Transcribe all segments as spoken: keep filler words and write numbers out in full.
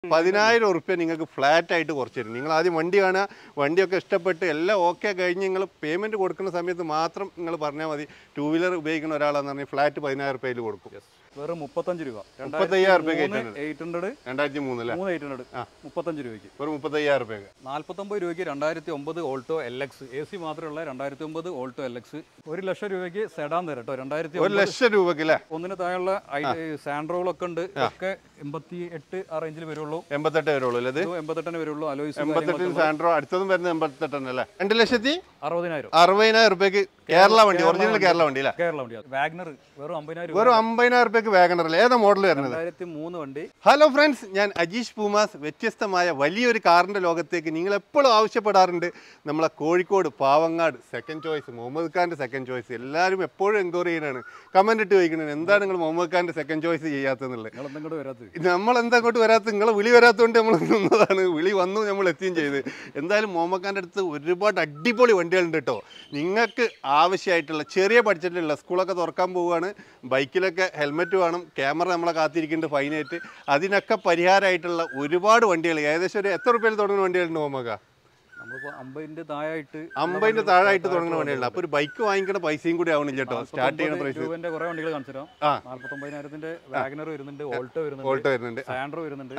പതിനായിരം ഉറുപ്പ്യ നിങ്ങൾക്ക് ഫ്ലാറ്റ് ആയിട്ട് കുറച്ച് തരും. നിങ്ങൾ ആദ്യം വണ്ടി കാണുക, വണ്ടിയൊക്കെ ഇഷ്ടപ്പെട്ട് എല്ലാം ഓക്കെ കഴിഞ്ഞ് നിങ്ങൾ പേയ്മെൻറ്റ് കൊടുക്കുന്ന സമയത്ത് മാത്രം നിങ്ങൾ പറഞ്ഞാൽ മതി. ടൂ വീലർ ഉപയോഗിക്കുന്ന ഒരാളാന്ന് പറഞ്ഞാൽ ഫ്ലാറ്റ് പതിനായിരം റുപ്യയിൽ കൊടുക്കും. വെറും മുപ്പത്തഞ്ച് രൂപ. മുപ്പത്തയ്യായിരം റുപ്യ എയ്റ്റ് ഹൺഡ്രഡ് രണ്ടായിരത്തി മൂന്നില് മൂന്ന് എയ്റ്റ് ഹൺഡ്രഡ് മുപ്പത്തഞ്ച് രൂപയ്ക്ക് ഒരു മുപ്പത്തയ്യായിരം റുപ്യ. നാൽപ്പത്തൊമ്പത് രൂപയ്ക്ക് രണ്ടായിരത്തി ഒമ്പത് Alto L X A C മാത്രമുള്ള രണ്ടായിരത്തി ഒമ്പത് ഓൾട്ടോ എൽ എക്സ് ഒരു ലക്ഷം രൂപയ്ക്ക് സെഡാൻ തരാം കേട്ടോ. രണ്ടായിരത്തി ഒരു ലക്ഷം രൂപയ്ക്ക് അല്ലേ? ഒന്നിന് താഴെയുള്ള സാൻഡ്രോകളൊക്കെ ഉണ്ട്. ഒക്കെ എൺപത്തി എട്ട് ആ റേഞ്ചിൽ വരുള്ളൂ. എൺപത്തെട്ട് വരുള്ളൂ അല്ലേ? എൺപത്തെട്ടിന് വരുള്ളൂ. അലോയ്സ് എൺപത്തെട്ടിന് സാൻഡ്രോ അടുത്തതും വരുന്നത് എൺപത്തെട്ടന്നെ അല്ലേ? രണ്ട് ലക്ഷത്തി അറുപതിനായിരം അറുപതിനായിരം റുപ്യക്ക് കേരള വണ്ടി, ഒറിജിനൽ കേരള വണ്ടി അല്ലേ? കേരള വണ്ടി. വാഗനർ വെറും അമ്പതിനായിരം വെറും അമ്പതിനായിരം റുപ്യക്ക് വാഗനർ അല്ലേ? ഏതാ മോഡൽ വരുന്നത്? രണ്ടായിരത്തി മൂന്ന് വണ്ടി. ഹലോ ഫ്രണ്ട്സ്, ഞാൻ അജീഷ് പൂമാസ്. വ്യത്യസ്തമായ വലിയൊരു കാറിൻ്റെ ലോകത്തേക്ക് നിങ്ങൾ എപ്പോഴും ആവശ്യപ്പെടാറുണ്ട്. നമ്മളെ കോഴിക്കോട് പാവങ്ങാട് സെക്കൻഡ് ചോയ്സ്, മുഹമ്മദ് ഖാൻ്റെ സെക്കൻഡ് ചോയ്സ് എല്ലാവരും എപ്പോഴും എൻക്വയറി ചെയ്യണതാണ്. കമൻറ്റ് ഇട്ട് ചോദിക്കണത് എന്താണ് നിങ്ങൾ മുഹമ്മദ് ഖാൻ്റെ സെക്കൻഡ് ചോയ്സ് ചെയ്യാത്തതെന്നുള്ളത്. നമ്മൾ എന്താ അങ്ങോട്ട് വരാത്ത, നിങ്ങളെ വിളി വരാത്തതുകൊണ്ട് നമ്മൾ നിന്നതാണ്. വിളി വന്നു, നമ്മൾ എത്തുകയും ചെയ്ത്. എന്തായാലും മുഹമ്മദ് ഖാൻ്റെ അടുത്ത് ഒരുപാട് അടിപൊളി വണ്ടികളുണ്ട് കേട്ടോ. നിങ്ങൾക്ക് ആവശ്യമായിട്ടുള്ള ചെറിയ ബഡ്ജറ്റിലുള്ള, സ്കൂളൊക്കെ തുറക്കാൻ പോവുകയാണ്, ബൈക്കിലൊക്കെ ഹെൽമെറ്റ് വേണം, ക്യാമറ നമ്മളെ കാത്തിരിക്കുന്നുണ്ട് ഫൈനായിട്ട്, അതിനൊക്കെ പരിഹാരമായിട്ടുള്ള ഒരുപാട് വണ്ടികൾ. ഏകദേശം ഒരു എത്ര റുപ്യയിൽ തുടങ്ങുന്ന വണ്ടികളുണ്ട് മുഹമ്മദ്? അമ്പതിന്റെ താഴായിട്ട് അമ്പതിന്റെ താഴായിട്ട് തുടങ്ങുന്ന വണ്ടികളുണ്ട്. അപ്പോൾ ഒരു ബൈക്ക് വാങ്ങിക്കുന്ന പൈസയും കൂടി ആവണില്ല കേട്ടോ. സ്റ്റാർട്ട് ചെയ്യുന്ന പ്രൈസ് കുറെ വണ്ടികൾ കാണിച്ചു തരാം. നാല്പത്തൊമ്പതിനായിരത്തിന്റെ വാഗനർ വരുന്നുണ്ട്, ഓൾട്ടോ വരുന്നുണ്ട്, ഓൾട്ടോ വരുന്നുണ്ട്, സാൻഡ്രോ വരുന്നുണ്ട്.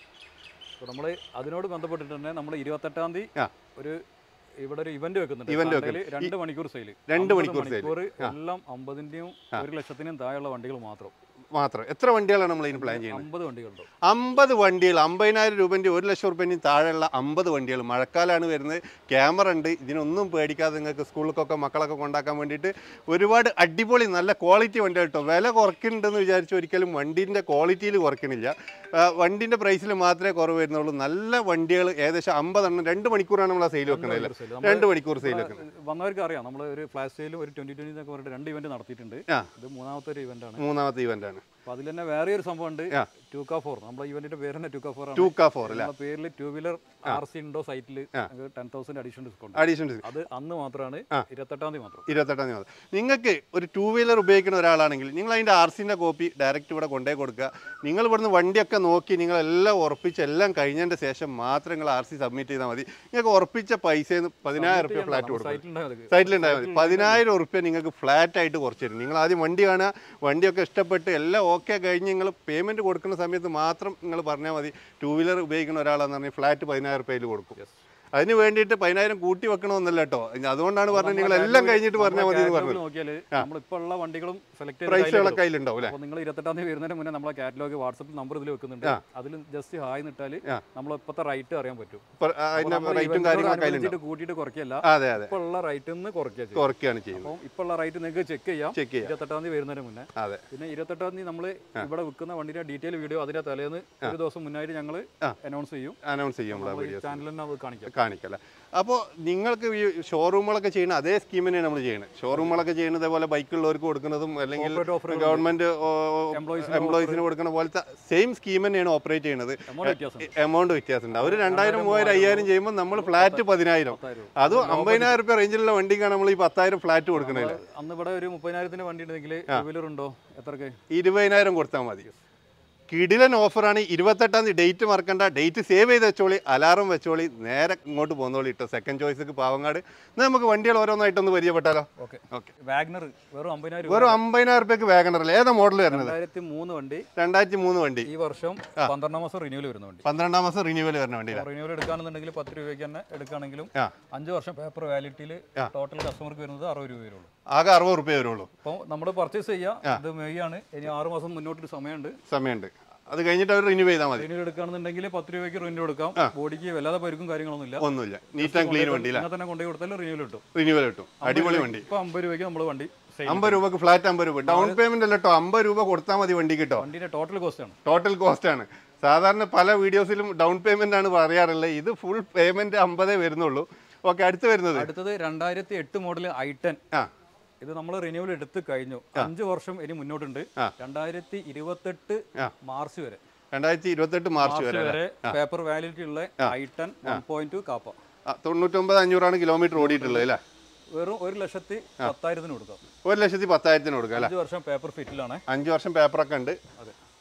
നമ്മൾ അതിനോട് ബന്ധപ്പെട്ടിട്ട് തന്നെ നമ്മൾ ഇരുപത്തെട്ടാം തീയതി ഒരു ഇവിടെ ഒരു ഇവന്റ് വെക്കുന്നുണ്ട്. രണ്ട് മണിക്കൂർ സെയിൽ, രണ്ട് മണിക്കൂർ എല്ലാം അമ്പതിന്റെയും ഒരു ലക്ഷത്തിനും താഴെയുള്ള വണ്ടികൾ മാത്രം മാത്രം. എത്ര വണ്ടികളാണ് നമ്മൾ ഇതിന് പ്ലാൻ ചെയ്യുന്നത്? അമ്പത് വണ്ടികളുണ്ടോ? അമ്പത് വണ്ടികൾ, അമ്പതിനായിരം രൂപൻ്റെ ഒരു ലക്ഷം റുപ്യൻ്റെയും താഴെയുള്ള അമ്പത് വണ്ടികൾ. മഴക്കാലമാണ് വരുന്നത്, ക്യാമറ ഉണ്ട്, ഇതിനൊന്നും പേടിക്കാതെ നിങ്ങൾക്ക് സ്കൂളിലേക്കൊക്കെ മക്കളൊക്കെ കൊണ്ടാക്കാൻ വേണ്ടിയിട്ട് ഒരുപാട് അടിപൊളി നല്ല ക്വാളിറ്റി വണ്ടികൾ കേട്ടോ. വില കുറയ്ക്കുന്നുണ്ടെന്ന് വിചാരിച്ച് ഒരിക്കലും വണ്ടീൻ്റെ ക്വാളിറ്റിയിൽ കുറയ്ക്കണില്ല. വണ്ടീൻ്റെ പ്രൈസിൽ മാത്രമേ കുറവ് വരുന്നുള്ളൂ. നല്ല വണ്ടികൾ ഏകദേശം അമ്പതെണ്ണം. രണ്ട് മണിക്കൂറാണ് നമ്മൾ ആ സെയിൽ വെക്കുന്നത്. രണ്ട് മണിക്കൂർ സെയിൽ വെക്കുന്നത് വന്നവർക്ക് അറിയാം. നമ്മൾ ഒരു ഫ്ലാഷ് സെയിലും ഒരു ട്വന്റി ട്വന്റി എന്നൊക്കെ പറഞ്ഞിട്ട് രണ്ട് ഇവന്റ് നടത്തിയിട്ടുണ്ട്. ഇത് മൂന്നാമത്തെ ഒരു ഇവന്റ് ആണ്. മൂന്നാമത്തെ ഇവന്റ് ആണ്. അപ്പൊ അതിൽ തന്നെ വേറെ ഒരു സംഭവം ഉണ്ട്, ടൂ കാ ഫോർ. നമ്മുടെ ഇവന്റിന്റെ പേര് തന്നെ ടൂ കാ ഫോർ ആണ്. ടൂ കാ ഫോർ അല്ലേ? പേരിൽ ടൂ വീലർ ആർ സി ഉണ്ടോ സൈറ്റിൽ ten thousand additional discount. Additional അത് അന്ന് മാത്രമാണ്, ഇരുപത്തെട്ടാം തീയതി മാത്രം. ഇരുപത്തെട്ടാം തീയതി മാത്രം. നിങ്ങൾക്ക് ഒരു ടൂ വീലർ ഉപയോഗിക്കുന്ന ഒരാളാണെങ്കിൽ നിങ്ങൾ അതിൻ്റെ ആർ സിൻ്റെ കോപ്പി ഡയറക്റ്റ് ഇവിടെ കൊണ്ടുപോയി കൊടുക്കുക. നിങ്ങൾ ഇവിടുന്ന് വണ്ടിയൊക്കെ നോക്കി നിങ്ങളെല്ലാം ഉറപ്പിച്ച് എല്ലാം കഴിഞ്ഞതിൻ്റെ ശേഷം മാത്രം നിങ്ങൾ ആർ സി സബ്മിറ്റ് ചെയ്താൽ മതി. നിങ്ങൾക്ക് ഉറപ്പിച്ച പൈസയിൽ പതിനായിരം റുപ്യ ഫ്ലാറ്റ് കൊടുക്കും. സൈറ്റിലുണ്ടായാൽ മതി. പതിനായിരം ഉറുപ്പ്യ നിങ്ങൾക്ക് ഫ്ലാറ്റ് ആയിട്ട് കുറച്ച് തരും. നിങ്ങൾ ആദ്യം വണ്ടി കാണുക, വണ്ടിയൊക്കെ ഇഷ്ടപ്പെട്ട് എല്ലാം ഓക്കെ കഴിഞ്ഞ് നിങ്ങൾ പേയ്മെൻറ്റ് കൊടുക്കുന്ന സമയത്ത് മാത്രം നിങ്ങൾ പറഞ്ഞാൽ മതി. ടൂ വീലർ ഉപയോഗിക്കുന്ന ഒരാളാന്ന് പറഞ്ഞാൽ ഫ്ലാറ്റ് പതിനായിരം റുപ്യയിൽ കൊടുക്കും. അതിന് വേണ്ടിയിട്ട് പതിനായിരം കൂട്ടി വെക്കണമെന്നല്ല കേട്ടോ. അതുകൊണ്ടാണ് പറഞ്ഞത് നിങ്ങൾ എല്ലാം കഴിഞ്ഞിട്ട് പറഞ്ഞാൽ മതി എന്ന് പറഞ്ഞു. വണ്ടികളും പ്രൈസുകളൊക്കെ അതിലുണ്ടാവും അല്ലേ? നിങ്ങൾ ഇരുപത്തെട്ടാം തീയതി വരുന്നതിന് മുന്നേ നമ്മളെ കാറ്റലോഗ് വാട്സപ്പിൽ നമ്പർ ഇതിൽ വെക്കുന്നുണ്ട്. അതിൽ ജസ്റ്റ് ഹായ് നിട്ടാൽ നമ്മൾ ഇപ്പോഴത്തെ റൈറ്റ് അറിയാൻ പറ്റും. കൂട്ടിയിട്ട് കുറയ്ക്കല്ല, ഇപ്പോൾ ഉള്ള റൈറ്റ് കുറയ്ക്കുകയാണ് ചെയ്യുന്നത്. അപ്പോൾ ഇപ്പോൾ ഉള്ള റൈറ്റ് നിങ്ങൾക്ക് ചെക്ക് ചെയ്യാം ഇരുപത്തെട്ടാം തീയതി വരുന്നതിന് മുന്നേ. പിന്നെ ഇരുപത്തെട്ടാം തീയതി നമ്മൾ ഇവിടെ വിൽക്കുന്ന വണ്ടിയുടെ ഡീറ്റെയിൽ വീഡിയോ അതിന്റെ തലേന്ന് ഒരു ദിവസം മുന്നായിട്ട് ഞങ്ങൾ അനൗൺസ് ചെയ്യും. അനൗൺസ് ചെയ്യും ചാനലിൽ തന്നെ അത് കാണിക്കാം കാണിക്കല്ലേ. അപ്പോൾ നിങ്ങൾക്ക് ഈ ഷോറൂമുകളൊക്കെ ചെയ്യുന്ന അതേ സ്കീം തന്നെയാണ് നമ്മൾ ചെയ്യുന്നത്. ഷോറൂമുകളൊക്കെ ചെയ്യുന്നത് അതേപോലെ ബൈക്കുള്ളവർക്ക് കൊടുക്കുന്നതും അല്ലെങ്കിൽ ഗവൺമെന്റ് എംപ്ലോയീസിന് കൊടുക്കുന്ന പോലത്തെ സെയിം സ്കീം തന്നെയാണ് ഓപ്പറേറ്റ് ചെയ്യുന്നത്. എമൗണ്ട് വ്യത്യാസമുണ്ട്. അവർ രണ്ടായിരം മൂവായിരം അയ്യായിരം ചെയ്യുമ്പോൾ നമ്മൾ ഫ്ലാറ്റ് പതിനായിരം, അതും അമ്പതിനായിരം റുപ്യ റേഞ്ചിലുള്ള വണ്ടിക്കാണ് നമ്മൾ ഈ പത്തായിരം ഫ്ലാറ്റ് കൊടുക്കുന്നത്. അന്ന് ഇവിടെ ഒരു മുപ്പതിനായിരത്തിന്റെ വണ്ടി ഉണ്ടെങ്കിൽ ഉണ്ടോ? എത്രക്ക്? ഇരുപതിനായിരം കൊടുത്താൽ മതി. കിടിലൻ ഓഫറാണ്. ഇരുപത്തെട്ടാം തീയതി ഡേറ്റ് മറക്കണ്ട. ഡേറ്റ് സേവ് ചെയ്ത് വെച്ചോളി, അലാറം വെച്ചോളി, നേരെ ഇങ്ങോട്ട് പോകുന്നോളി ഇട്ടോ. Second choice Pavangad. നമുക്ക് വണ്ടികൾ ഓരോന്നായിട്ടൊന്ന് പരിചയപ്പെട്ടാലോ? Okay okay. വാഗനർ വെറും അമ്പതിനായിരം വെറും അമ്പതിനായിരം റുപ്യക്ക് വാഗനർ അല്ലേ? ഏതാ മോഡൽ വരുന്നത്? രണ്ടായിരത്തി മൂന്ന് വണ്ടി. രണ്ടായിരത്തി മൂന്ന് വണ്ടി. ഈ വർഷം പന്ത്രണ്ടാം മാസം റിന്യൂവൽ വരുന്ന വണ്ടി. പന്ത്രണ്ടാം മാസം റിന്യൂവൽ വരുന്ന വണ്ടി. റിന്യൂവൽ എടുക്കുകയാണെന്നുണ്ടെങ്കിൽ പത്ത് രൂപയ്ക്ക് തന്നെ എടുക്കുകയാണെങ്കിലും അഞ്ച് വർഷം പേപ്പർ വാലിഡിറ്റിയിൽ ടോട്ടൽ കസ്റ്റമർക്ക് വരുന്നത് അറുപത് രൂപ വരുള്ളൂ. ആകെ അറുപത് റുപ്യ വരുള്ളൂ. അപ്പോൾ നമ്മൾ പർച്ചേസ് ചെയ്യാം. ഇത് മെയ് ആണ്. ഇനി ആറ് മാസം മുന്നോട്ടൊരു സമയമുണ്ട് സമയമുണ്ട് അത് കഴിഞ്ഞിട്ട് അവർ റിന്യൂ ചെയ്താൽ മതി. റിന്യൂ എടുക്കുകയാണെന്നുണ്ടെങ്കിൽ പത്ത് രൂപയ്ക്ക് റിന്യൂ എടുക്കാം. ബോഡിക്ക് വല്ലാതെ പരിക്കും കാര്യങ്ങളൊന്നുമില്ല, ഒന്നുമില്ല. നീറ്റ് ആൻഡ് ക്ലീൻ വണ്ടി തന്നെ കൊണ്ടുപോയി കൊടുത്താൽ റിന്യൂവൽ കിട്ടും. റിന്യൂവൽ കിട്ടും. അടിപൊളി വണ്ടി. ഇപ്പൊ അമ്പത് രൂപയ്ക്ക് നമ്മൾ വണ്ടി അമ്പത് രൂപക്ക് ഫ്ലാറ്റ് അമ്പത് രൂപ ഡൗൺ പേയ്മെന്റ് അല്ല കേട്ടോ. അമ്പത് രൂപ കൊടുത്താൽ മതി വണ്ടി കിട്ടോ. വണ്ടിയുടെ ടോട്ടൽ കോസ്റ്റ് ആണ്. ടോട്ടൽ കോസ്റ്റ് ആണ്. സാധാരണ പല വീഡിയോസിലും ഡൗൺ പേയ്മെന്റ് ആണ് പറയാറുള്ളത്. ഇത് ഫുൾ പേയ്മെന്റ് അമ്പതേ വരുന്നുള്ളൂ. ഓക്കെ. അടുത്ത് വരുന്നത് അടുത്തത് രണ്ടായിരത്തി എട്ട് മോഡൽ ഐ ടെൻ. ഇത് നമ്മൾ റിന്യൂവൽ എടുത്ത് കഴിഞ്ഞു. അഞ്ച് വർഷം ഇനി മുന്നോട്ടുണ്ട്. രണ്ടായിരത്തി ഇരുപത്തെട്ട് മാർച്ച് വരെ രണ്ടായിരത്തി ഇരുപത്തെട്ട് മാർച്ച് വരെ പേപ്പർ വാലിഡിറ്റി ഉള്ള I ten one point two Kappa. തൊണ്ണൂറ്റൊമ്പത് അഞ്ഞൂറാണ് കിലോമീറ്റർ ഓടിയിട്ടുള്ളത് അല്ലേ? വെറും ഒരു ലക്ഷത്തി പത്തായിരത്തിന് കൊടുക്കാം. ഒരു ലക്ഷത്തി പത്തായിരത്തിന് കൊടുക്കാം അല്ലേ? അഞ്ച് വർഷം പേപ്പർ ഫിറ്റിലാണ്. അഞ്ച് വർഷം പേപ്പറൊക്കെ ഉണ്ട്.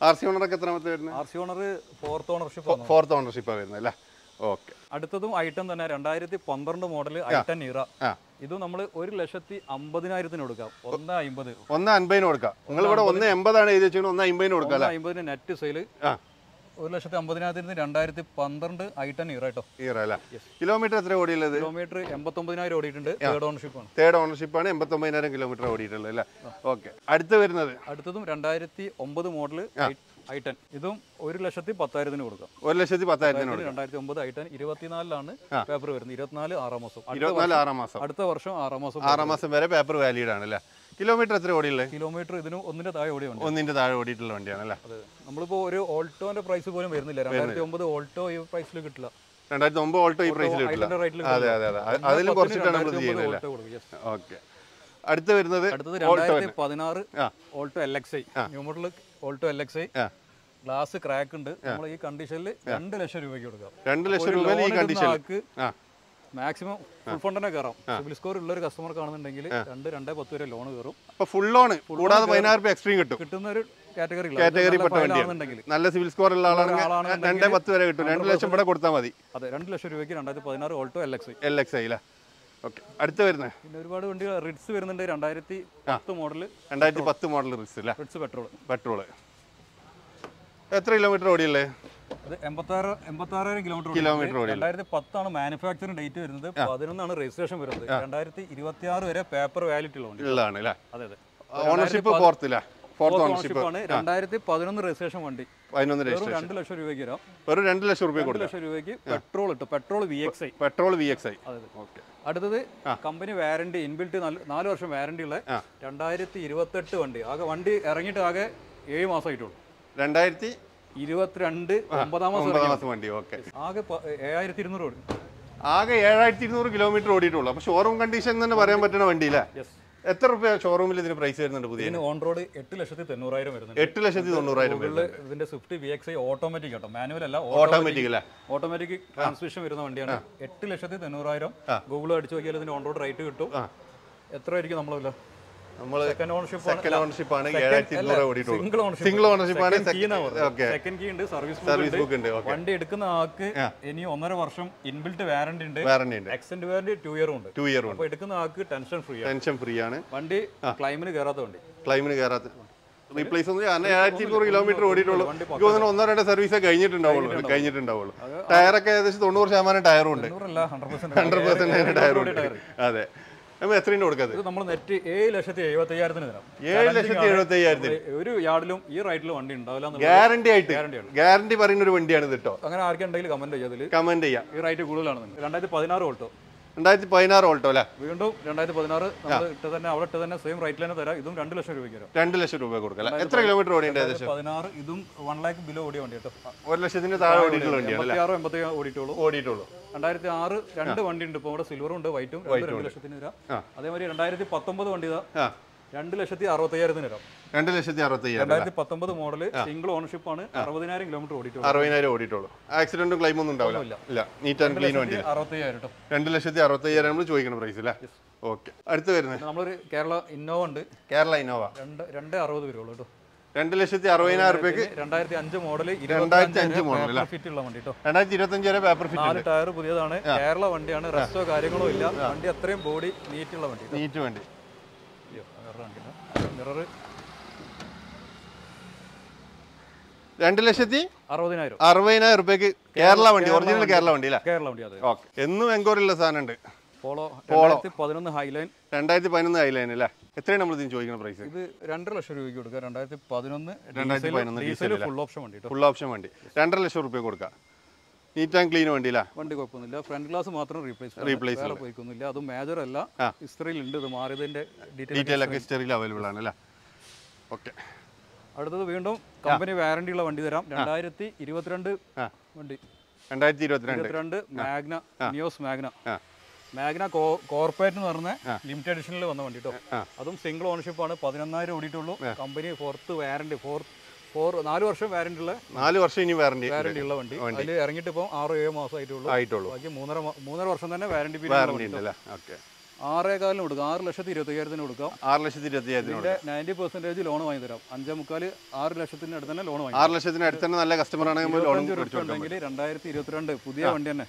ആർ സി ഓണറൊക്കെ എത്രാമത്തെ വരുന്നത്? R C owner fourth ownership fourth ഓണർഷിപ്പാണ് വരുന്നത് അല്ലേ? ഓക്കെ. അടുത്തതും ഐറ്റം തന്നെ രണ്ടായിരത്തി പന്ത്രണ്ട് മോഡൽ ഐ ടെൻ ഇറ. ഇത് നമ്മൾ ഒരു ലക്ഷത്തി അമ്പതിനായിരത്തിന് കൊടുക്കാം. ഒന്ന് അമ്പത് ഒന്ന് അൻപതിന് കൊടുക്കാം. നിങ്ങൾ ഇവിടെ ഒന്ന് എൺപതാണ് എഴുതി വെച്ചാൽ ഒന്ന് അമ്പതിന് കൊടുക്കാം. അമ്പതിന് നെറ്റ് സെയിൽ ഒരു ലക്ഷത്തി അമ്പതിനായിരത്തിന് രണ്ടായിരത്തി പന്ത്രണ്ട് ഐ ടെൻ ഇറ കേട്ടോ. ഇറ അല്ലേ? കിലോമീറ്റർ എത്ര ഓടിയുള്ളത്? കിലോമീറ്റർ എൺപത്തൊമ്പതിനായിരം ഓടിയിട്ടുണ്ട്. തേർഡ് ഓണർഷിപ്പ് ആണ്. തേർഡ് ഓണർഷിപ്പ് ആണ്. എൺപത്തൊമ്പതിനായിരം കിലോമീറ്റർ ഓടിയിട്ടുള്ളത് അല്ലേ? ഓക്കെ. അടുത്ത് വരുന്നത് അടുത്തതും രണ്ടായിരത്തി ഒമ്പത് മോഡൽ ഐ ടെൻ. ഇതും ഒരു ലക്ഷത്തി പത്തായിരത്തിന് കൊടുക്കാം. ഒരു ലക്ഷത്തി പത്തായിരത്തിന് രണ്ടായിരത്തി ഒമ്പത് ഐ ടെൻ ഇരുപത്തിനാലിലാണ് പേപ്പർ വരുന്നത്. ഇരുപത്തിനാല് ആറാം മാസം. ഇരുപത്തിനാല് ആറാം മാസം. അടുത്ത വർഷം ആറാം മാസം ആറാം മാസം വരെ പേപ്പർ വാലിഡ് ആണ് അല്ലേ? കിലോമീറ്റർ എത്ര ഓടിയുള്ളത്? കിലോമീറ്റർ ഇതിനും ഒന്നിന്റെ താഴെ ഓടിയുണ്ട്. ഒന്നിന്റെ താഴെ ഓടിയിട്ടുള്ള വണ്ടിയാണ് അല്ലേ? നമ്മളിപ്പോ ഒരു ഓൾട്ടോന്റെ പ്രൈസ് പോലും വരുന്നില്ല. രണ്ടായിരത്തി ഒമ്പത് ഓൾട്ടോ ഈ പ്രൈസിൽ കിട്ടില്ല. രണ്ടായിരത്തി ഒമ്പത് ഓൾട്ടോ ഈ പ്രൈസിൽ കിട്ടില്ല. അതെ അതെ അതെ, അതിലും കുറച്ചിട്ടാണ് നമ്മൾ ചെയ്യുന്നത്. ഓക്കെ. അടുത്ത് വരുന്നത് അടുത്തത് രണ്ടായിരത്തി പതിനാറ് Alto L X I. New model Alto L X I. Glass crack ഉണ്ട്. നമ്മൾ ഈ കണ്ടീഷനിൽ രണ്ട് ലക്ഷം രൂപയ്ക്ക് കൊടുക്കാം. രണ്ട് ലക്ഷം രൂപ ഈ കണ്ടീഷനിൽ മാക്സിമം ഫുൾ ഫണ്ട് തന്നെ കയറാം. സിബിൽ സ്കോർ ഉള്ള ഒരു കസ്റ്റമർ കാണുന്നുണ്ടെങ്കിൽ രണ്ട് രണ്ടേ പത്ത് വരെ ലോൺ കയറും. അപ്പൊ ഫുൾ ലോൺ കൂടാതെ പതിനായിരം രൂപ എക്സ്ട്രീം കിട്ടും. കിട്ടുന്ന ഒരു കാറ്റഗറി കാറ്റഗറി പെട്ട വണ്ടിയാണ്. നല്ല സിവിൽ സ്കോർ ഉള്ള ആളാണെങ്കിൽ രണ്ടേ പത്ത് വരെ കിട്ടും. രണ്ട് ലക്ഷം ഇവിടെ കൊടുത്താൽ മതി. അതെ, രണ്ട് ലക്ഷം രൂപയ്ക്ക് രണ്ടായിരത്തി പതിനാറ് Alto L X I. L X I അല്ലേ? ഓക്കെ. അടുത്ത് വരുന്നത് പിന്നെ ഒരുപാട് വണ്ടികൾ റിഡ്സ് വരുന്നുണ്ട്. രണ്ടായിരത്തി പത്ത് മോഡൽ രണ്ടായിരത്തി പത്ത് മോഡൽ റിഡ്സ് അല്ലേ? Ritz petrol. പെട്രോള് എത്ര കിലോമീറ്റർ ഓടിയല്ലേ? അത് എൺപത്താറ് എൺപത്താറായിരം കിലോമീറ്റർ കിലോമീറ്റർ ഓടി. രണ്ടായിരത്തി പത്താണ് മാനുഫാക്ചറിംഗ് ഡേറ്റ് വരുന്നത്. പതിനൊന്നാണ് രജിസ്ട്രേഷൻ വരുന്നത്. രണ്ടായിരത്തി ഇരുപത്തി ആറ് വരെ പേപ്പർ വാലിറ്റി ഉള്ളതാണ് അല്ലേ? അതെ അതെ. ഓണർഷിപ്പ് ഫോർത്ത് അല്ലേ? ഫോർത്ത് ഓണർഷിപ്പ് ആണ്. രണ്ടായിരത്തി പതിനൊന്ന് രജിസ്ട്രേഷൻ വണ്ടി. പതിനൊന്ന് രജിസ്ട്രേഷൻ. രണ്ട് ലക്ഷം രൂപയ്ക്ക് വരാം. വെറും രണ്ട് ലക്ഷം രൂപ രണ്ട് ലക്ഷം രൂപയ്ക്ക് പെട്രോൾ ഇട്ടു. Petrol V X I. Petrol V X I. അതെ. ഓക്കെ. അടുത്തത് കമ്പനി വാറണ്ടി ഇൻബിൽറ്റ് നാല് വർഷം വാറണ്ടി ഉള്ള രണ്ടായിരത്തി ഇരുപത്തെട്ട് വണ്ടി. ആകെ വണ്ടി ഇറങ്ങിയിട്ട് ആകെ ഏഴ് മാസമായിട്ടുള്ളൂ. രണ്ടായിരത്തി ഇരുപത്തിരണ്ട് ഒമ്പതാം മാസം വണ്ടി. ഓക്കെ. ആകെ ഏഴായിരത്തി ഇരുന്നൂറ് ഓടി. ആകെ ഏഴായിരത്തി ഇരുന്നൂറ് കിലോമീറ്റർ ഓടിയിട്ടുള്ളൂ. അപ്പൊ ഷോറൂം കണ്ടീഷൻ തന്നെ പറയാൻ പറ്റുന്ന വണ്ടിയില്ല. എത്ര രൂപ ഷോറൂമിൽ ഇതിന് പ്രൈസ് വരുന്നുണ്ട്? പുതിയ ഓൺ റോഡ് എട്ട് ലക്ഷത്തി തൊണ്ണൂറായിരം വരുന്നുണ്ട്. എട്ട് ലക്ഷത്തി തൊണ്ണൂറായിരം. ഇതിന്റെ Swift V X I automatic കേട്ടോ, മാനുവൽ അല്ല. ഓട്ടോമാറ്റിക് അല്ല, ഓട്ടോമാറ്റിക് ട്രാൻസ്മിഷൻ വരുന്ന വണ്ടിയാണ്. എട്ട് ലക്ഷത്തി തൊണ്ണൂറായിരം. ഗൂഗിൾ അടിച്ചു നോക്കിയാൽ ഇതിന്റെ ഓൺ റോഡ് റേറ്റ് കിട്ടും. എത്ര ആയിരിക്കും നമ്മളല്ല? സെക്കൻഡ് ഓണർഷിപ്പ് ആണ്. സിംഗിൾ ഓണർഷിപ്പ് ആണ്. സെക്കൻഡ് കീ ഉണ്ട്, സർവീസ് ബുക്ക് ഉണ്ട്. വണ്ടി എടുക്കുന്ന ആൾക്ക് ഇനി ഒന്നര വർഷം ഇൻബിൽറ്റ് വാറണ്ടി ഉണ്ട്. എക്സ്റ്റൻഡ് വാറണ്ടി ടു ഇയർ ഉണ്ട്. ടു ഇയർ ഉണ്ട്. എടുക്കുന്ന ആൾക്ക് ടെൻഷൻ ഫ്രീ ആണ്. ടെൻഷൻ ഫ്രീ ആണ്. വണ്ടി ക്ലൈമിന് കയറാത്ത വണ്ടി. ക്ലൈമിന് കയറാത്ത റീപ്ലേസ് ഒന്നും ഏഴായിരത്തി ഇരുന്നൂറ് കിലോമീറ്റർ ഓടിയിട്ടുള്ളൂ. എനിക്ക് തോന്നുന്നു ഒന്നോ രണ്ടോ സർവീസ് കഴിഞ്ഞിട്ടുണ്ടാവുള്ളൂ കഴിഞ്ഞിട്ടുണ്ടാവുള്ളൂ ടയറൊക്കെ ഏകദേശം തൊണ്ണൂറ് ശതമാനം ടയറും ഉണ്ട്. ഹൺഡ്രഡ് പെർസെന്റ് ടയറും ഉണ്ട്. അതെ. എത്രയും കൊടുക്കാതെ നമ്മൾ നെറ്റ് ഏഴ് ലക്ഷത്തി എഴുപത്തി അയ്യായിരത്തിന് തരാം. ഏഴ് ലക്ഷത്തി എഴുപത്തി അയ്യായിരത്തിന് ഒരു യാർഡിലും ഈ റൈറ്റിൽ വണ്ടി ഉണ്ടാവില്ല. ഗ്യാരണ്ടി ആയിട്ട് ഗ്യാരണ്ടി പറയുന്ന ഒരു വണ്ടിയാണ് കേട്ടോ. അങ്ങനെ ആർക്കുണ്ടെങ്കിൽ കമന്റ് ചെയ്യാം. കമന്റ് ചെയ്യാം. ഈ റൈറ്റ് കൂടുതലാണ്. രണ്ടായിരത്തി പതിനാറ് ഓൾട്ടോ. രണ്ടായിരത്തി പതിനാറ് ഓൾട്ടോ അല്ലേ? വീണ്ടും രണ്ടായിരത്തി പതിനാറ് ഇട്ട് തന്നെ അവിടെ ഇട്ട് തന്നെ സെയിം റൈറ്റിൽ തന്നെ തരാം. ഇതും രണ്ട് ലക്ഷം രൂപയ്ക്ക് തരാം. രണ്ട് ലക്ഷം രൂപ കൊടുക്കാം. എത്ര കിലോമീറ്റർ ഓടിയുണ്ട്? ഏകദേശം പതിനാറ്. ഇതും വൺ ലാക്ക് ബിലോ ഓടിയ വണ്ടി കേട്ടോ. ഒരു ലക്ഷത്തിന് താഴെ ഓടിയിട്ടുള്ള വണ്ടിയാണ്. ആറ് എൺപത്തി ഓടിയിട്ടുള്ളൂ ഓടിയിട്ടുള്ളൂ രണ്ടായിരത്തി ആറ് രണ്ട് വണ്ടി ഉണ്ട്. ഇപ്പോൾ ഇവിടെ സിൽവറും ഉണ്ട്, വൈറ്റും. രണ്ട് ലക്ഷത്തിന് തരാം. അതേമാതിരി രണ്ടായിരത്തി പത്തൊമ്പത് വണ്ടി രണ്ട് ലക്ഷത്തി അറുപത്തി അയ്യായിരത്തിന് തരാം. രണ്ട് ലക്ഷത്തി അറുപത്തി അയ്യായിരം. രണ്ടായിരത്തി പത്തൊമ്പത് മോഡല് സിംഗിൾ ഓണർഷിപ്പ് ആണ്. അറുപതിനായിരം കിലോമീറ്റർ ഓടിയിട്ടുള്ളൂ. അറുപതിനായിരം ഓടിയിട്ടുള്ളൂ. ആക്സിഡന്റും ക്ലെയിം ഒന്നും ഉണ്ടാവില്ല. ഇല്ല, നീറ്റ് ആൻഡ് ക്ലീൻ വണ്ടി. അറുപത്തി അയ്യായിരം. രണ്ട് ലക്ഷത്തി അറുപത്തി അയ്യായിരം നമ്മൾ ചോദിക്കുന്ന പ്രൈസ് അല്ലേ? ഓക്കെ. അടുത്ത് വരുന്നത് നമ്മളൊരു കേരള ഇന്നോവ ഉണ്ട്. കേരള ഇന്നോവ രണ്ട് രണ്ട് അറുപത് വരുള്ളൂ കേട്ടോ. രണ്ട് ലക്ഷത്തി അറുപതിനായിരം രൂപയ്ക്ക് രണ്ടായിരത്തി അഞ്ച് മോഡല് രണ്ടായിരത്തി അഞ്ച് മോഡൽ ഫിറ്റ് ഉള്ള വണ്ടി കേട്ടോ. രണ്ടായിരത്തി ഇരുപത്തി അഞ്ച് വരെ പേപ്പർ ഫിറ്റ്. നാല് ടയർ പുതിയതാണ്. കേരള വണ്ടിയാണ്. റെസ്റ്റോ കാര്യങ്ങളോ ഇല്ല. വണ്ടി അത്രയും ബോഡി നീറ്റുള്ള വണ്ടി. നീറ്റ് വണ്ടി. മിറർ രണ്ട് ലക്ഷത്തി അറുപതിനായിരം അറുപതിനായിരം റുപ്യക്ക് കേരള വണ്ടി. ഒറിജിനൽ കേരള വണ്ടി അല്ലേ? കേരള വണ്ടി. അതെ. ഓക്കെ. എന്നും എൻക്വയറി ഉള്ള സാധനം ഉണ്ട്. പോളോ രണ്ടായിരത്തി പതിനൊന്ന് ഹൈലൈൻ. രണ്ടായിരത്തി പതിനൊന്ന് ഹൈലൈൻ അല്ലേ? എത്രയാണ് നമ്മൾ ഇതിന് ചോദിക്കുന്ന പ്രൈസ്? ഇത് രണ്ടര ലക്ഷം രൂപയ്ക്ക് കൊടുക്കുക. രണ്ടായിരത്തി പതിനൊന്ന് രണ്ടായിരത്തി പതിനൊന്ന് ഡീസൽ ഫുൾ ഓപ്ഷൻ വണ്ടി. ഫുൾ ഓപ്ഷൻ വണ്ടി രണ്ടര ലക്ഷം റുപ്യ കൊടുക്കുക. നീറ്റ് ആൻഡ് ക്ലീൻ വണ്ടി അല്ലേ? വണ്ടി കുഴപ്പമൊന്നുമില്ല. ഫ്രണ്ട് ഗ്ലാസ് മാത്രം റീപ്ലേസ് റീപ്ലേസ് പോയിക്കൊന്നുമില്ല. അതും മേജർ അല്ല. ഹിസ്റ്ററിയിലുണ്ട്. ഇത് മാറിയതിന്റെ ഡീറ്റെയിൽ ഒക്കെ ഹിസ്റ്ററിയിൽ അവൈലബിൾ ആണ് അല്ലേ? ഓക്കെ. അടുത്തത് വീണ്ടും കമ്പനി വാറണ്ടി ഉള്ള വണ്ടി തരാം. രണ്ടായിരത്തി ഇരുപത്തിരണ്ട് വണ്ടി. രണ്ടായിരത്തി ഇരുപത്തിരണ്ട് ഇരുപത്തിരണ്ട് Magna Nios Magna. Magna corporate എന്ന് പറഞ്ഞ ലിമിറ്റഡ് എഡിഷനിൽ വന്ന വണ്ടി കേട്ടോ. അതും സിംഗിൾ ഓണർഷിപ്പ് ആണ്. പതിനൊന്നായിരം ഓടിയിട്ടുള്ളൂ. Company fourth warranty four four നാല് വർഷം വാറണ്ടി ഉള്ള നാല് വർഷം ഇനി വാറണ്ടി വാറണ്ടി ഉള്ള വണ്ടി. അതിൽ ഇറങ്ങിയിട്ട് ഇപ്പോൾ ആറ് ഏഴ് മാസം ആയിട്ടുള്ളൂ ആയിട്ടുള്ളൂ ബാക്കി മൂന്നര മൂന്നര വർഷം തന്നെ വാറണ്ടി വാറണ്ടി ഉണ്ട്. ആറേകാലിന് കൊടുക്കാം, ആറ് ലക്ഷത്തി ഇരുപത്തി അയ്യായിരത്തിന് കൊടുക്കാം. ആറ് ലക്ഷത്തി ഇരുപത്തി അയ്യായിരത്തിന് നയൻറ്റി പെർസെന്റേജ് ലോൺ വാങ്ങി തരാം. അഞ്ചേ മുക്കാല് ആറ് ലക്ഷത്തിന് അടുത്ത് തന്നെ ലോൺ വാങ്ങി. ആറ് ലക്ഷത്തിന് അടുത്ത് തന്നെ നല്ല കസ്റ്റമർ ആണെങ്കിൽ ലോൺ ഉണ്ടെങ്കിൽ രണ്ടായിരത്തി ഇരുപത്തിരണ്ട് പുതിയ വണ്ടി തന്നെ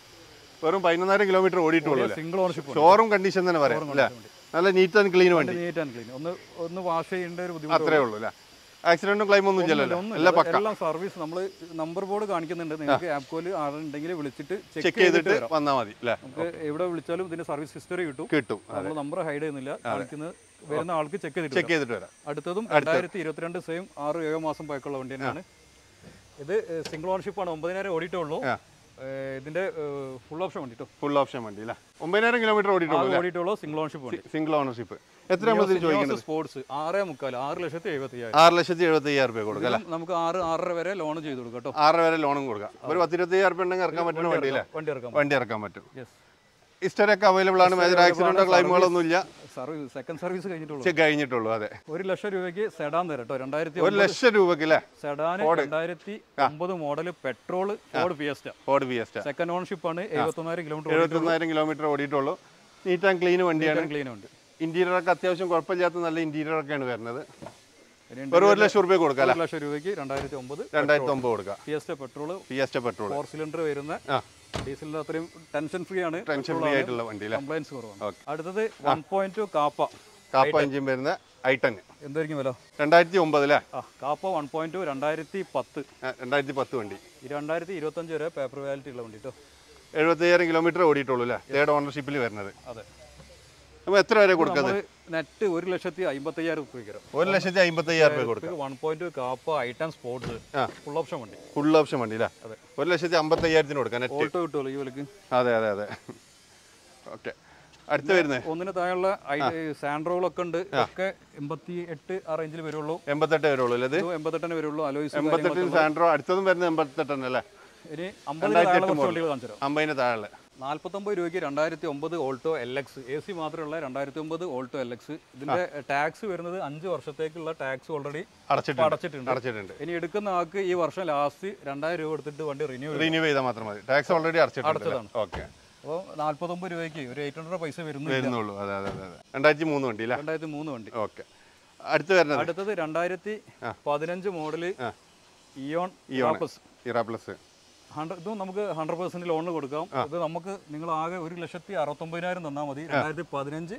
വെറും പതിനൊന്നായിരം കിലോമീറ്റർ ഓടിയിട്ടുള്ളൂ. സിംഗിൾ ഓണർഷിപ്പ്, ഷോറൂം കണ്ടീഷൻ തന്നെ പറയാം അല്ലേ? നല്ല നീറ്റ് ആൻഡ് ക്ലീൻ വണ്ടി. Neat and clean. ഒന്ന് ഒന്ന് വാഷ് ചെയ്യേണ്ട ഒരു ബുദ്ധിമുട്ട് അത്രേ ഉള്ളൂ അല്ലേ? ആക്സിഡന്റും ക്ലെയിം ഒന്നും ഇല്ലല്ലോ? എല്ലാം സർവീസ് നമ്മൾ നമ്പർ ബോർഡ് കാണിക്കുന്നുണ്ട്. നിങ്ങൾക്ക് ആപ്പ് കോല് ആളുണ്ടെങ്കിൽ വിളിച്ചിട്ട് ചെക്ക് ചെയ്തിട്ട് വന്നാൽ മതി അല്ലേ? നമുക്ക് എവിടെ വിളിച്ചാലും ഇതിന്റെ സർവീസ് ഹിസ്റ്ററി കിട്ടും കിട്ടും നമ്മൾ നമ്പർ ഹൈഡ് ചെയ്യുന്നില്ല. കാണിക്കുന്നത് വരുന്ന ആൾക്ക് ചെക്ക് ചെയ്തിട്ട് ചെക്ക് ചെയ്തിട്ട് വരാം. അടുത്തതും രണ്ടായിരത്തി ഇരുപത്തിരണ്ട് സെയിം ആറ് ഏഴ് മാസം പഴക്കമുള്ള വണ്ടി തന്നെയാണ്. ഇത് സിംഗിൾ ഓണർഷിപ്പ് ആണ്. ഒമ്പതിനായിരം ഓടിയിട്ടേ ഉള്ളൂ. ഇതിന്റെ ഫുൾ ഓപ്ഷൻ വണ്ടി. ഫുൾ ഓപ്ഷൻ വണ്ടി അല്ലേ? ഒമ്പതിനായിരം കിലോമീറ്റർ ഓടിയിട്ടുള്ളൂ. സിംഗിൾ ഓണർഷിപ്പ് വണ്ടി. സിംഗിൾ ഓണർഷിപ്പ് എത്ര ചോദിക്കുന്നത്? സ്പോർട്സ് ആറേ മുക്കാൽ ആറ് ലക്ഷത്തി എഴുപത്തി അയ്യായിരം ആറ് ലക്ഷത്തി എഴുപത്തി അയ്യായിരം രൂപ കൊടുക്കാം. നമുക്ക് ആറ് ആറര വരെ ലോൺ ചെയ്ത് കൊടുക്കാം കേട്ടോ. ആറര വരെ ലോണും കൊടുക്കാം. ഒരു പത്തിരുപത്തി അയ്യായിരം രൂപ ഉണ്ടെങ്കിൽ ഇറക്കാൻ പറ്റുന്ന വണ്ടിയില്ലേ? വണ്ടി ഇറക്കാം വണ്ടി ഇറക്കാൻ പറ്റും. ഹിസ്റ്ററി ഒക്കെ അവൈലബിൾ ആണ്. മേജർ ആക്സിഡന്റോ ക്ലൈമുകളൊന്നും ഇല്ല. സർവീസ് സെക്കൻഡ് സർവീസ് കഴിഞ്ഞിട്ടുള്ളൂ. കഴിഞ്ഞിട്ടുള്ളൂ. അതെ. ഒരു ലക്ഷം രൂപയ്ക്ക് സെഡാൻ തരാം കേട്ടോ. രണ്ടായിരത്തി ഒരു ലക്ഷം രൂപയ്ക്ക് അല്ലേ? സെഡാൻ രണ്ടായിരത്തി ഒമ്പത് model petrol Ford Fiesta. Ford Fiesta second ownership ആണ്. എഴുപത്തൊന്നായിരം കിലോമീറ്റർ എഴുപത്തൊന്നായിരം കിലോമീറ്റർ ഓടിയിട്ടുള്ളൂ. നീറ്റ് ആൻഡ് ക്ലീൻ വണ്ടിയാണ്. ക്ലീൻ ഉണ്ട്. ഇന്റീരിയർ ഒക്കെ അത്യാവശ്യം കുഴപ്പമില്ലാത്ത നല്ല ഇന്റീരിയർ ഒക്കെയാണ് വരുന്നത്. ഒരു ഒരു ലക്ഷം രൂപ കൊടുക്കാം. ഒരു ലക്ഷം രൂപയ്ക്ക് രണ്ടായിരത്തി ഒമ്പത് രണ്ടായിരത്തി ഒമ്പത് കൊടുക്കാം. Fiesta petrol Fiesta petrol four cylinder വരുന്ന ഡീസലിന്റെ അത്രയും ടെൻഷൻ ഫ്രീ ആണ്. ടെൻഷൻ ഫ്രീ ആയിട്ടുള്ള വണ്ടി. കംപ്ലൈൻസ് കുറവാണ്. അടുത്തത് one point two Kappa Kappa engine വരുന്ന ഐ ടെൻ. എന്തായിരിക്കും വില? രണ്ടായിരത്തി ഒമ്പത് അല്ലേ? കാപ്പ വൺ പോയിന്റ് ടു രണ്ടായിരത്തി പത്ത് രണ്ടായിരത്തി പത്ത് വണ്ടി. രണ്ടായിരത്തി ഇരുപത്തി അഞ്ച് വരെ പേപ്പർ വാലിറ്റി ഉള്ള വണ്ടി കേട്ടോ. എഴുപത്തി അയ്യായിരം കിലോമീറ്റർ ഓടിയിട്ടുള്ളൂ അല്ലേ? തേർഡ് ഓണർഷിപ്പിൽ വരുന്നത്. അതെ. അപ്പോൾ എത്ര വരെ കൊടുക്കുന്നത്? നെറ്റ് ഒരു ലക്ഷത്തി അമ്പത്തി അയ്യായിരം രൂപ. ഒരു ലക്ഷത്തി അമ്പത്തി അയ്യായിരം രൂപ കൊടുക്കാം. One point Kappa I ten sports full option വണ്ടി. ഫുൾ ഓപ്ഷൻ വണ്ടി അല്ലേ? ഒരു ലക്ഷത്തി അമ്പത്തി അയ്യായിരത്തിന് കൊടുക്കാം. നെറ്റ് ഓട്ടോ കിട്ടുമല്ലോ ഈ വിലക്ക്. അതെ അതെ അതെ. ഓക്കെ. അടുത്ത് വരുന്നത് ഒന്നിന് താഴെയുള്ള സാൻഡ്രോകളൊക്കെ ഉണ്ട്. ഒക്കെ എൺപത്തി എട്ട് ആ റേഞ്ചിൽ വരുള്ളൂ. എൺപത്തെട്ട് വരുള്ളൂ അല്ലേ? ഇത് എൺപത്തെട്ടിന് വരുള്ളൂ. അലോയ്സ് എൺപത്തെട്ടിന് സാൻഡ്രോ. അടുത്തതും വരുന്നത് എൺപത്തെട്ടെണ്ണ അല്ലേ? ഇനി അമ്പതിന് കാണിച്ചു തരാം. അമ്പതിന് താഴെ നാൽപ്പത്തൊമ്പത് രൂപയ്ക്ക് രണ്ടായിരത്തി ഒമ്പത് Alto L X A C മാത്രമുള്ള രണ്ടായിരത്തി ഒമ്പത് ഓൾട്ടോ എൽ എക്സ്. ഇതിന്റെ ടാക്സ് വരുന്നത് അഞ്ച് വർഷത്തേക്കുള്ള ടാക്സ് ഓൾറെഡി അടച്ചിട്ടുണ്ട് അടച്ചിട്ടുണ്ട് ഇനി എടുക്കുന്ന ആൾക്ക് ഈ വർഷം ലാസ്റ്റ് രണ്ടായിരം രൂപ എടുത്തിട്ട് വണ്ടി റിന്യൂ റിന്യൂ ചെയ്താൽ മാത്രം മതി. ടാക്സ് ഓൾറെഡി അടച്ചതാണ്. ഓക്കെ. അപ്പോൾ നാൽപ്പത്തൊമ്പത് രൂപയ്ക്ക് ഒരു എയ്റ്റ് ഹൺഡ്രഡ് പൈസ വരുന്നുള്ളൂ. അതെ അതെ അതെ. രണ്ടായിരത്തി മൂന്ന് വണ്ടി അല്ലേ? രണ്ടായിരത്തി മൂന്ന് വണ്ടി. ഓക്കെ. അടുത്ത് വരുന്നത് അടുത്തത് രണ്ടായിരത്തി പതിനഞ്ച് model Eon Era plus. Hundred ഇതും നമുക്ക് ഹൺഡ്രഡ് പെർസെന്റ് ലോണിന് കൊടുക്കാം. ഇത് നമുക്ക് നിങ്ങൾ ആകെ ഒരു ലക്ഷത്തി അറുപത്തൊമ്പതിനായിരം തന്നാൽ മതി. രണ്ടായിരത്തി പതിനഞ്ച്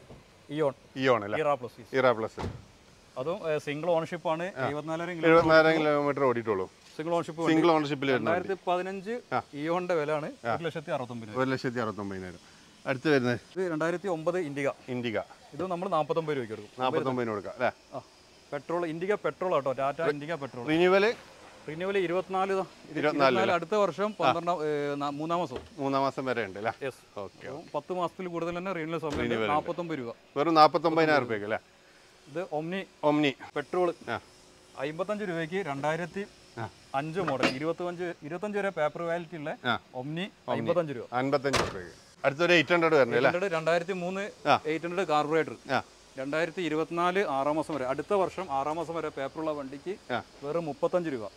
Eon Eon Era plus Era plus. അതും സിംഗിൾ ഓണർഷിപ്പ് ആണ്. എഴുപത്തിനാലായിരം കിലോമീറ്റർ ഓടിയിട്ടുള്ളൂ. സിംഗിൾ ഓണർഷിപ്പ് സിംഗിൾ ഓണർഷിപ്പിൽ രണ്ടായിരത്തി പതിനഞ്ച് ഇയോണിന്റെ വില ആണ് ഒരു ലക്ഷത്തി അറുപത്തൊമ്പതിനായിരം ഒരു ലക്ഷത്തി അറുപത്തൊമ്പതിനായിരം. അടുത്ത് വരുന്നത് ഇത് രണ്ടായിരത്തി ഒമ്പത് ഇൻഡിക ഇൻഡിക. ഇത് നമ്മൾ നാൽപ്പത്തൊമ്പത് രൂപയ്ക്ക് കൊടുക്കും. നാൽപ്പത്തൊമ്പതിന് കൊടുക്കാം അല്ലേ? പെട്രോൾ ഇൻഡിക പെട്രോൾ കേട്ടോ. Tata Indica petrol. Renewal renewal ഇരുപത്തിനാല് ഇരുപത്തിനാല് അടുത്ത വർഷം പന്ത്രണ്ടാം മൂന്നാം മാസം മൂന്നാം മാസം വരെ ഉണ്ട് അല്ലേ? യെസ്. ഓക്കെ. പത്ത് മാസത്തിൽ കൂടുതൽ തന്നെ റിന്യൂവൽ സമയം നാൽപ്പത്തൊമ്പത് രൂപ. വെറും നാൽപ്പത്തൊമ്പതിനായിരം രൂപയ്ക്ക് അല്ലേ? ഇത് ഒമ്നി ഒമ്നി പെട്രോൾ അമ്പത്തഞ്ച് രൂപയ്ക്ക് രണ്ടായിരത്തി അഞ്ച് മോഡൽ ഇരുപത്തഞ്ച് ഇരുപത്തഞ്ച് വരെ പേപ്പർ വാലിറ്റി ഉള്ള ഒമ്നി അമ്പത്തഞ്ച് രൂപ അൻപത്തഞ്ച് രൂപയ്ക്ക്. അടുത്തൊരു എയ്റ്റ് ഹൺഡ്രഡ് വരുന്നത് രണ്ടായിരത്തി മൂന്ന് എയ്റ്റ് ഹൺഡ്രഡ് കാർബറേറ്റർ. രണ്ടായിരത്തി ഇരുപത്തിനാല് ആറാം മാസം വരെ അടുത്ത വർഷം ആറാം മാസം വരെ പേപ്പറുള്ള വണ്ടിക്ക് വെറും മുപ്പത്തഞ്ച് രൂപ.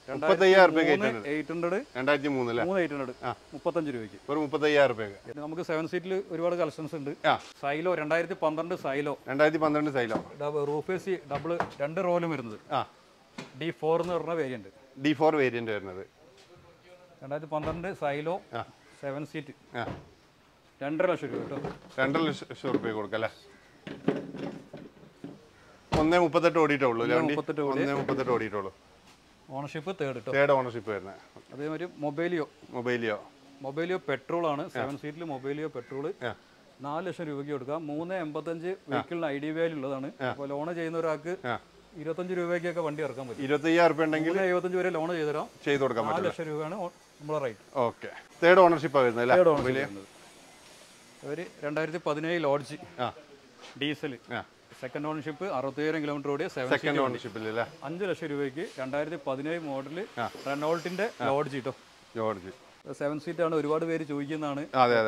എയ്റ്റ് ഹൺഡ്രഡ് രണ്ടായിരത്തി മൂന്ന് മൂന്ന് എയ്റ്റ് ഹൺഡ്രഡ് മുപ്പത്തഞ്ച് രൂപയ്ക്ക് വെറും മുപ്പത്തയ്യായിരം രൂപയ്ക്ക്. നമുക്ക് സെവൻ സീറ്റിൽ ഒരുപാട് കളക്ഷൻസ് ഉണ്ട്. സൈലോ രണ്ടായിരത്തി പന്ത്രണ്ട് സൈലോ രണ്ടായിരത്തി പന്ത്രണ്ട് Xylo roof A C double രണ്ട് റോയിലും വരുന്നത്. ഡി ഫോർ എന്ന് പറഞ്ഞ വേരിയന്റ്. ഡി ഫോർ വേരിയന്റ് വരുന്നത് രണ്ടായിരത്തി പന്ത്രണ്ട് സൈലോ സെവൻ സീറ്റ് രണ്ടര ലക്ഷം രൂപ കേട്ടോ. രണ്ടര ലക്ഷം രൂപ കൊടുക്കാം അല്ലേ? ഒന്നേ മുപ്പത്തെട്ട് ഓടിയിട്ടുള്ളൂ. ഒന്നേ മുപ്പത്തെട്ട് ഓടിയിട്ടുള്ളൂ. ഓണർഷിപ്പ് തേർഡ് തേർഡ് ഓണർഷിപ്പ് വരുന്നത്. അതേമാതിരി മൊബൈലിയോ മൊബൈലിയോ മൊബൈലിയോ പെട്രോൾ ആണ്. സെവൻ സീറ്റിൽ മൊബൈലിയോ പെട്രോൾ നാല് ലക്ഷം രൂപയ്ക്ക് കൊടുക്കാം. മൂന്ന് എൺപത്തഞ്ച് വെഹിക്കിളിന് ഐ ഡി വാല്യൂ ഉള്ളതാണ്. അപ്പോൾ ലോൺ ചെയ്യുന്ന ഒരാൾക്ക് ഇരുപത്തഞ്ച് രൂപയ്ക്കൊക്കെ വണ്ടി ഇറക്കാൻ പറ്റും. ഇരുപത്തയ്യായിരം രൂപ ഉണ്ടെങ്കിൽ എഴുപത്തഞ്ച് വരെ ലോൺ ചെയ്ത് തരാം. ചെയ്ത് കൊടുക്കാം. നാല് ലക്ഷം രൂപയാണ് നമ്മളെ റേറ്റ്. ഓക്കെ. തേർഡ് ഓണർഷിപ്പാണ് വരുന്നത്. തേർഡ് ഓണർഷിപ്പ് ഒരു രണ്ടായിരത്തി പതിനേഴ് ലോഡ്ജ് ഡീസൽ സെക്കൻഡ് ഓണർഷിപ്പ് അറുപത്തയ്യായിരം കിലോമീറ്റർ ഓടിയ സെക്കൻഡ് ഓണർഷിപ്പിൽ അഞ്ച് ലക്ഷം രൂപയ്ക്ക് രണ്ടായിരത്തി പതിനേഴ് മോഡല് റെനോൾട്ടിന്റെ ലോഡ്ജ് കേട്ടോ. ജോർജ് സെവൻ സീറ്റ് ആണ്. ഒരുപാട് പേര് ചോദിക്കുന്നതാണ്.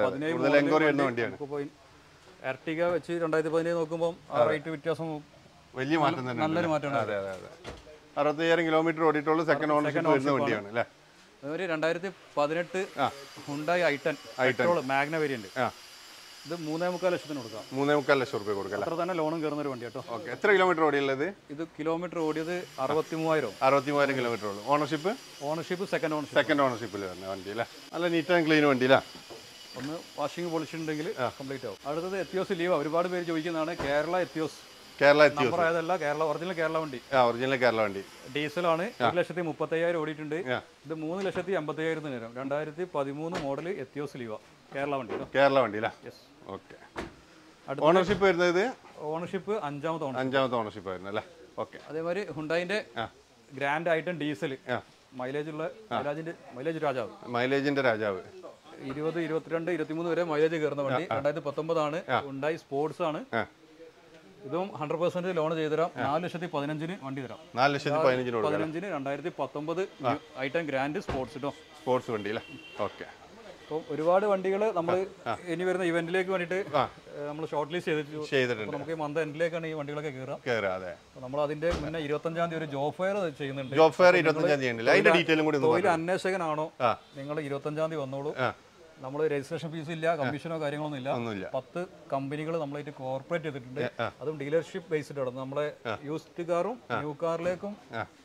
എർട്ടിക വെച്ച് രണ്ടായിരത്തി പതിനേഴ് നോക്കുമ്പോൾ ആ റേറ്റ് വ്യത്യാസം വലിയ മാറ്റം തന്നെ. നല്ലൊരു മാറ്റമാണ്. അറുപത്തയ്യായിരം കിലോമീറ്റർ ഓടിയിട്ടുള്ള സെക്കൻഡ് ഓണർഷിപ്പ് വരുന്ന വണ്ടിയാണ് അല്ലേ? അതുപോലെ രണ്ടായിരത്തി പതിനെട്ട് Hyundai i ten petrol Magna variant ഇത് മൂന്നേ മുക്കാൽ ലക്ഷത്തിന് കൊടുക്കാം മൂന്നേ മുക്കാൽ ലക്ഷം റുപ്യ കൊടുക്കാം അത്ര തന്നെ ലോണും കയറുന്ന ഒരു വണ്ടി കേട്ടോ ഓക്കെ എത്ര കിലോമീറ്റർ ഓടിയുള്ളത് ഇത് കിലോമീറ്റർ ഓടിയത് അറുപത്തി മൂവായിരം അറുപത്തി മൂവായിരം കിലോമീറ്റർ ഉള്ളൂ ownership ownership second ownership second ഓണർഷിപ്പിൽ വരുന്ന വണ്ടി അല്ലേ നല്ല നീറ്റ് ആൻഡ് ക്ലീൻ വണ്ടി അല്ലേ ഒന്ന് വാഷിംഗ് പോളിഷ് ഉണ്ടെങ്കിൽ കംപ്ലീറ്റ് ആവും അടുത്തത് എത്തിയോസ് ലീവ ഒരുപാട് പേര് ചോദിക്കുന്നതാണ് Kerala Etios Kerala Etios number ആയതല്ല കേരള ഒറിജിനൽ കേരള വണ്ടി ആ ഒറിജിനൽ കേരള വണ്ടി ഡീസലാണ് ഒരു ലക്ഷത്തി മുപ്പത്തയ്യായിരം ഓടിയിട്ടുണ്ട് ഇത് മൂന്ന് ലക്ഷത്തി അമ്പത്തയ്യായിരത്തിന് വരും രണ്ടായിരത്തി പതിമൂന്ന് മോഡൽ എത്തിയോസ് ലീവ കേരള വണ്ടി കേരള വണ്ടി അല്ലേ ഓക്കെ ഓണർഷിപ്പ് വരുന്നത് ഓണർഷിപ്പ് അഞ്ചാമത്തെ ഓണർ അഞ്ചാമത്തെ ഓണർഷിപ്പ് വരുന്നത് അല്ലേ ഓക്കെ അതേമാതിരി ഹുണ്ടായിന്റെ ഗ്രാൻഡ് ഐറ്റം ഡീസൽ മൈലേജ് ഉള്ള മൈലേജിന്റെ മൈലേജ് രാജാവ് മൈലേജിന്റെ രാജാവ് ഇരുപത് ഇരുപത്തിരണ്ട് ഇരുപത്തിമൂന്ന് വരെ മൈലേജ് കയറുന്ന വണ്ടി രണ്ടായിരത്തി പത്തൊമ്പതാണ് ഹുണ്ടായി സ്പോർട്സ് ആണ് ഇതും ഹൺഡ്രഡ് പെർസെന്റ് ലോൺ ചെയ്തുതരാം നാല് ലക്ഷത്തി പതിനഞ്ചിന് വണ്ടി തരാം നാല് ലക്ഷത്തി പതിനഞ്ചിന് പതിനഞ്ചിന് രണ്ടായിരത്തി പത്തൊമ്പത് ഐറ്റം ഗ്രാൻഡ് സ്പോർട്സ് കേട്ടോ സ്പോർട്സ് വണ്ടി അല്ലേ ഓക്കെ അപ്പോൾ ഒരുപാട് വണ്ടികൾ നമ്മൾ ഇനി വരുന്ന ഇവന്റിലേക്ക് വേണ്ടിയിട്ട് നമ്മൾ ഷോർട്ട് ലിസ്റ്റ് ചെയ്തിട്ടുണ്ട് നമുക്ക് ഈ മന്ത് എൻഡിലേക്കാണ് ഈ വണ്ടികളൊക്കെ കയറാം നമ്മൾ അതിന്റെ മുന്നേ ഇരുപത്തഞ്ചാം തീയതി ഒരു ജോബ് ഫെയർ ചെയ്യുന്നുണ്ട് ജോബ് ഫെയർ ഇരുപത്തഞ്ചാം തീയതി തൊഴിൽ അന്വേഷകനാണോ നിങ്ങൾ ഇരുപത്തഞ്ചാം തീയതി വന്നോളൂ നമ്മൾ രജിസ്ട്രേഷൻ ഫീസ് ഇല്ല കമ്മീഷനോ കാര്യങ്ങളൊന്നും ഇല്ല പത്ത് കമ്പനികൾ നമ്മളായിട്ട് കോർപ്പറേറ്റ് ചെയ്തിട്ടുണ്ട് അതും ഡീലർഷിപ്പ് ബേസ്ഡ് ആണ് നമ്മളെ യൂസ്ഡ് കാറും ന്യൂ കാറിലേക്കും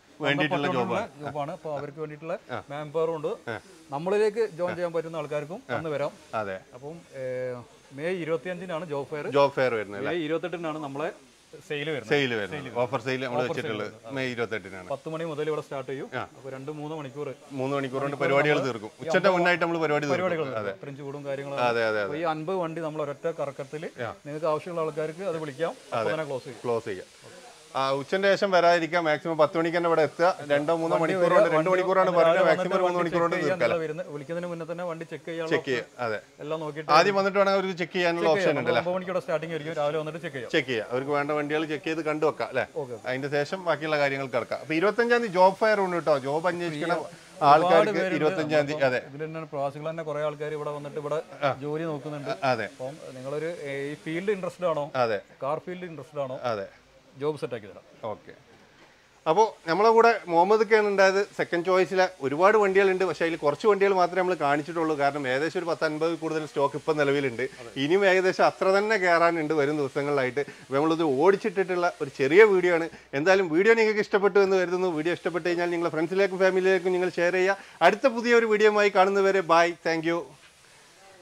ജോബാണ് അപ്പോൾ അവർക്ക് വേണ്ടിയിട്ടുള്ള മാൻ പവറും ഉണ്ട് നമ്മളിലേക്ക് ജോയിൻ ചെയ്യാൻ പറ്റുന്ന ആൾക്കാർക്കും അന്ന് വരാം അപ്പം മെയ് ഇരുപത്തി അഞ്ചിനാണ് ജോബ് ഫെയർ ജോബ് ഫെയർ വരുന്നത് മെയ് ഇരുപത്തെട്ടിനാണ് നമ്മളെ സെയിൽ സെയിൽ വരുന്നത് ഓഫർ സെയിൽ നമ്മൾ വെച്ചിട്ടുള്ളത് മെയ് ഇരുപത്തെട്ടിനാണ് പത്ത് മണി മുതൽ ഇവിടെ സ്റ്റാർട്ട് ചെയ്യും അപ്പോൾ രണ്ട് മൂന്ന് മണിക്കൂർ മൂന്ന് മണിക്കൂർ കൊണ്ട് പരിപാടികൾ തീർക്കും ഉച്ചന്റെ മുന്നായിട്ട് നമ്മൾ പരിപാടി ഫ്രഞ്ച് കൂടും കാര്യങ്ങളും ഈ അൻപത് വണ്ടി നമ്മൾ ഒരൊറ്റ കറക്കത്തിൽ നിങ്ങൾക്ക് ആവശ്യമുള്ള ആൾക്കാർക്ക് അത് വിളിക്കാം ക്ലോസ് ചെയ്യും ക്ലോസ് ചെയ്യാം ഉച്ചന്റെ ശേഷം വരാതിരിക്കാം മാക്സിമം പത്ത് മണിക്ക് തന്നെ ഇവിടെ എത്തുക രണ്ടോ മൂന്നോ മണിക്കൂർ കൊണ്ട് രണ്ട് മണിക്കൂറാണ് പറയുന്നത് മാക്സിമം മൂന്ന് മണിക്കൂർ കൊണ്ട് വിളിക്കുന്നതിന് മുന്നേ തന്നെ വണ്ടി ചെക്ക് ചെയ്യാം ചെക്ക് ചെയ്യാം അതെ എല്ലാം നോക്കിയിട്ട് ആദ്യം വന്നിട്ട് വേണമെങ്കിൽ അവർക്ക് ചെക്ക് ചെയ്യാനുള്ള ഓപ്ഷൻ ഉണ്ടല്ലോ ഒമ്പത് മണിക്കൂടെ സ്റ്റാർട്ടിംഗ് ആയിരിക്കും രാവിലെ വന്നിട്ട് ചെക്ക് ചെയ്യാം ചെക്ക് ചെയ്യാം അവർക്ക് വേണ്ട വണ്ടികൾ ചെക്ക് ചെയ്ത് കണ്ടു വെക്കാം അല്ലെ അതിന്റെ ശേഷം ബാക്കിയുള്ള കാര്യങ്ങൾ കിടക്കാം അപ്പൊ ഇരുപത്തഞ്ചാം തീയതി ജോബ് ഫെയർ ഉണ്ട് കേട്ടോ ജോബ് അന്വേഷിക്കണം ആൾക്കാർക്ക് ഇരുപത്തഞ്ചാം തീയതി അതെ ഇതിൽ തന്നെ പ്രവാസികൾ തന്നെ കുറെ ആൾക്കാർ ഇവിടെ വന്നിട്ട് ഇവിടെ ജോലി നോക്കുന്നുണ്ട് അതെ അപ്പം നിങ്ങളൊരു ഈ ഫീൽഡ് ഇൻട്രസ്റ്റഡ് ആണോ അതെ കാർ ഫീൽഡ് ഇൻട്രസ്റ്റഡ് ആണോ അതെ ജോബ് സെറ്റ് ആക്കി തരാം ഓക്കെ അപ്പോൾ നമ്മളെ കൂടെ മുഹമ്മദ്ക്കാണ് ഉണ്ടായത് സെക്കൻഡ് ചോയ്സിലെ ഒരുപാട് വണ്ടികളുണ്ട് പക്ഷേ അതിൽ കുറച്ച് വണ്ടികൾ മാത്രമേ നമ്മൾ കാണിച്ചിട്ടുള്ളൂ കാരണം ഏകദേശം ഒരു പത്ത് അൻപത് കൂടുതൽ സ്റ്റോക്ക് ഇപ്പം നിലവിലുണ്ട് ഇനിയും ഏകദേശം അത്ര തന്നെ കയറാനുണ്ട് വരും ദിവസങ്ങളിലായിട്ട് അപ്പോൾ നമ്മളിത് ഓടിച്ചിട്ടിട്ടുള്ള ഒരു ചെറിയ വീഡിയോ ആണ് എന്തായാലും വീഡിയോ നിങ്ങൾക്ക് ഇഷ്ടപ്പെട്ടു എന്ന് കരുതുന്നു വീഡിയോ ഇഷ്ടപ്പെട്ട് കഴിഞ്ഞാൽ നിങ്ങളുടെ ഫ്രണ്ട്സിലേക്കും ഫാമിലിയിലേക്കും നിങ്ങൾ ഷെയർ ചെയ്യുക അടുത്ത പുതിയ ഒരു വീഡിയോയുമായി കാണുന്നവരെ ബൈ താങ്ക്